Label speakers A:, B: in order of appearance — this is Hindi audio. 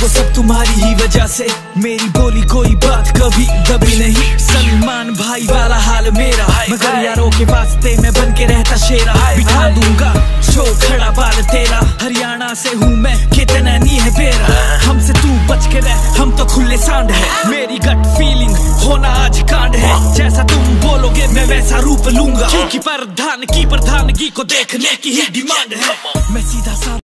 A: वो सब तुम्हारी ही वजह से, मेरी बोली कोई बात कभी दबी नहीं। सलमान भाई वाला हाल मेरा, मगर यारों के वास्ते मैं बन के रहता शेरा। बिठा दूंगा जो खड़ा बाल तेरा, हरियाणा से हूँ मैं, कितना नहीं है बेरा। हमसे तू बच के रह, हम तो खुले सांड है। मेरी गट फीलिंग होना आज कांड है, जैसा तुम बोलोगे मैं वैसा रूप लूंगा, क्योंकि प्रधान की प्रधानगी को देखने की ही डिमांड है। मैं सीधा सा